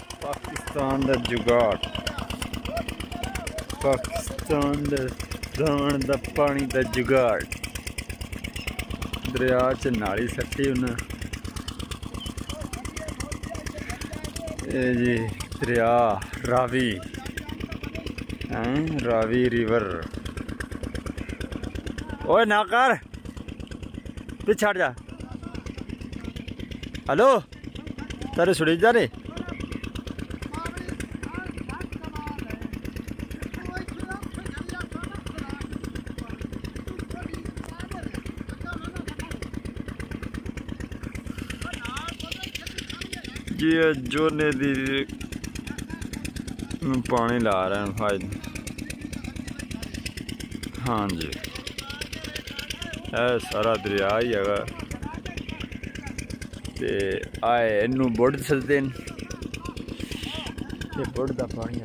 पाकिस्तान दा जुगाड़, पाकिस्तान दे दाण दा पानी दा जुगाड़। दरिया च नाली सट्टी उन्हें। ये जी दरिया रावी, रावी रिवर। ओए ना कर, पीछे हट जा। हेलो, तेरे सुड़ी जा रे। जी जोने दी पानी ला रहे हैं भाई। हाँ जी, सारा दरिया ही है। ते आए इनू बुढ़ सकते हैं, बुढ़ का पानी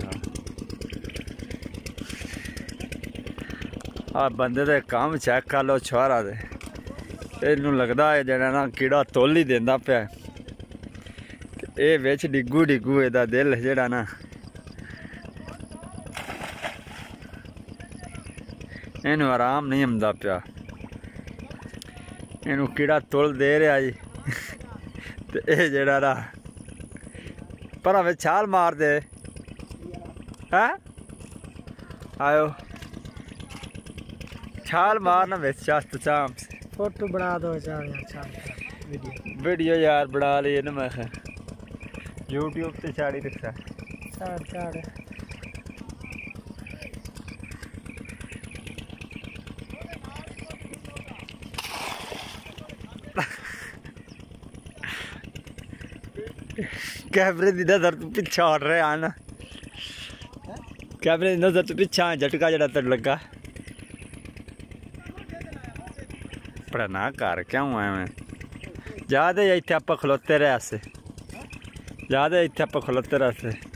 आ बंदे दे काम चेक कर लो छुआरा दे। इनू लगता है जरा ना कीड़ा तोल ही देंदा पिया। ये बिच डिगू डिगू एदा दिल जेड़ा ना इनू आराम नहीं आंदा पिया। इनू कीड़ा तोल दे रहा जी। ते ये जेड़ा ना पर वे छाल मार दे है। आयो छाल मारना बेच चास्त चाम से फोटो बना दो यार, वीडियो यार बना ली ना। मैं यूट्यूब पे चाड़ी रखा चाड़ कैमरे की नजर तू पिछा हट रहे हैं ना। कैमरे की नजर तू पिछा झटका जरा तेरे लगा। पर ना कर क्यों है मैं ज्यादा इतने आप खलोते रहे, ज्यादा इतने आप खलोते रहे।